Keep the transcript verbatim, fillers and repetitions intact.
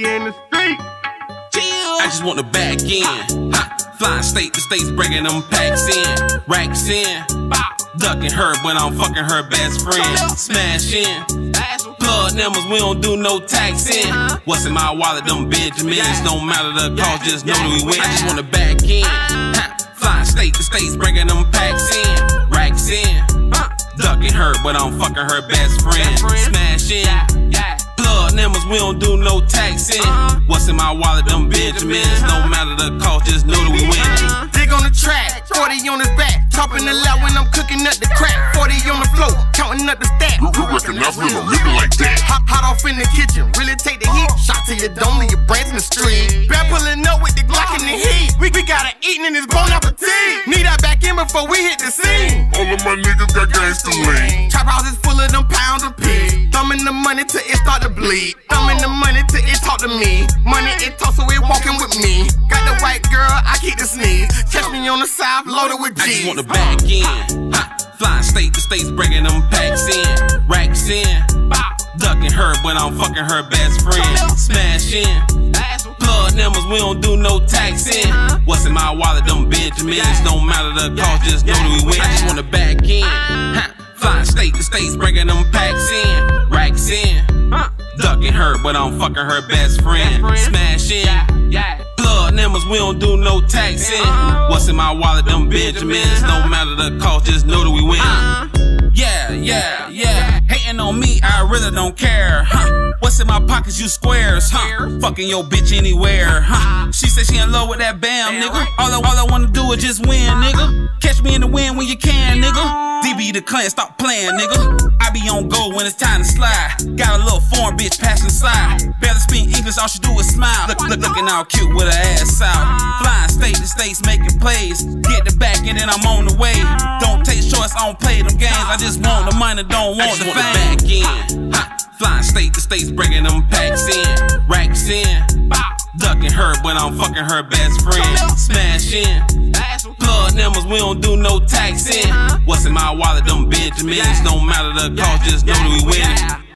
in the street. I just want the back end. Ha. Flying state to states, bringing them packs in. Racks in. Ducking her, but I'm fucking her best friend. Smash in. Plug numbers, we don't do no taxing. What's in my wallet? Them Benjamins. No matter the cost, just know that we win. I just want the back end. Ha. Flying state to states, bringing them packs in. Racks in. Ducking her, but I'm fucking her best friend. Smash in. Plug numbers, we don't do no taxing. What's in my wallet? Them Benjamins. No matter the cost, just know that we win. Dig on the track, forty on his back. Chopping the loud when I'm cooking up the crack. forty on the floor, counting up the stack. You, you reckon I feel a nigga like that? Hot, hot off in the kitchen, really take the heat. Shot to your dome and your brains in the street. Bad pulling up with the Glock in the heat. We, we got it eating in this bon appetit. Need that back in before we hit the scene. All of my niggas got gangsta lean. Trap houses full of them pounds of pigs. Thumbing the money till it start to bleed. Thumbing the money till it talk to me. Money it talk, so it walking with me. Got the white girl, I keep the sneeze. Catch me on the side, loaded with G's. I just want the back end. Ha. Flying state to states, bringing them packs in. Racks in. Ducking her, but I'm fucking her best friend. Smash in. Plug numbers, we don't do no taxing. What's in my wallet? Them Benjamins. No matter the cost, just know that we win. I just want the back end. Ha. Flying state to states, bringing them packs in. Racks in. Ducking her, but I'm fucking her best friend. Smash in. Plug numbers, we don't do no taxing. What's in my wallet? Them Benjamins. No matter the cost, just know that we win. Yeah, yeah, yeah. Hating on me, I really don't care. Huh? What's in my pockets? You squares, huh? Fucking your bitch anywhere, huh? She said she in love with that bam, nigga. All I, all I wanna do is just win, nigga. Catch me in the wind when you can, nigga. D B the clan, stop playing, nigga. I be on go when it's time to slide. Got a little foreign bitch passing side. Barely speak English, all she do is smile. Look, look, looking all cute with her ass out. Flying state to states, making plays. Get the back and then I'm on the way. Don't take shorts, I don't play them games. I just want the money, don't want the fame. Back in. Ha. Flying state to states, bringing them packs in. Racks in. Ducking her, but I'm fucking her best friend. Smash in. Plug numbers, we don't do no taxing. What's in my wallet? Them Benjamins. No matter the cost, just know that we win.